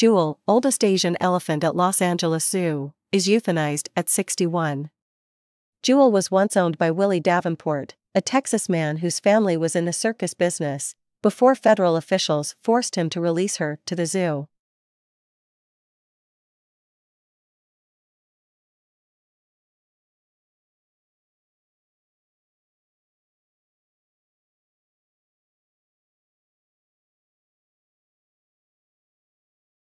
Jewel, oldest Asian elephant at Los Angeles Zoo, is euthanized at 61. Jewel was once owned by Willie Davenport, a Texas man whose family was in the circus business, before federal officials forced him to release her to the zoo.